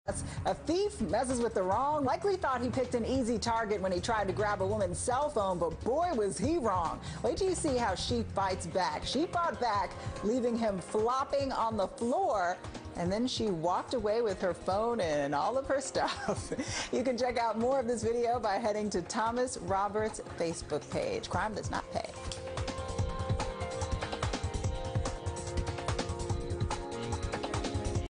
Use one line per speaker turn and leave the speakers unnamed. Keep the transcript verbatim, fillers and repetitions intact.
A thief messes with the wrong. Likely thought he picked an easy target when he tried to grab a woman's cell phone, but boy, was he wrong. Wait till you see how she fights back. She fought back, leaving him flopping on the floor. And then she walked away with her phone and all of her stuff. You can check out more of this video by heading to Thomas Roberts' Facebook page. Crime does not pay.